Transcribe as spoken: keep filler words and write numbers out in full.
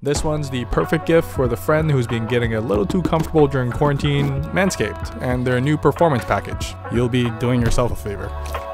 This one's the perfect gift for the friend who's been getting a little too comfortable during quarantine, Manscaped, and their new performance package. You'll be doing yourself a favor.